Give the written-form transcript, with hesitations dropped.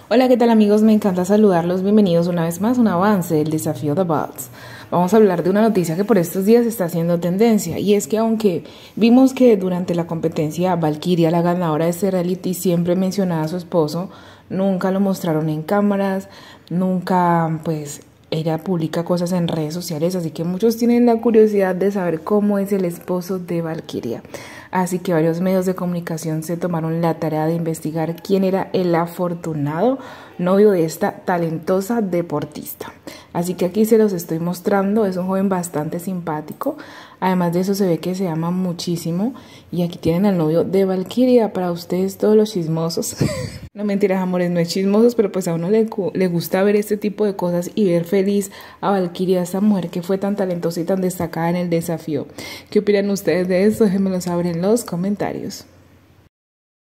Hola, ¿qué tal amigos? Me encanta saludarlos. Bienvenidos una vez más a un avance del desafío The Bots. Vamos a hablar de una noticia que por estos días está haciendo tendencia, y es que aunque vimos que durante la competencia Valkyria, la ganadora de este reality, siempre mencionaba a su esposo, nunca lo mostraron en cámaras, nunca ella publica cosas en redes sociales, así que muchos tienen la curiosidad de saber cómo es el esposo de Valkyria. Así que varios medios de comunicación se tomaron la tarea de investigar quién era el afortunado novio de esta talentosa deportista. Así que aquí se los estoy mostrando. Es un joven bastante simpático. Además de eso se ve que se ama muchísimo. Y aquí tienen al novio de Valkyria para ustedes todos los chismosos. No mentiras, amores, no es chismosos, pero pues a uno le gusta ver este tipo de cosas y ver feliz a Valkyria, esta mujer que fue tan talentosa y tan destacada en el desafío. ¿Qué opinan ustedes de esto? Déjenmelo saber en los comentarios.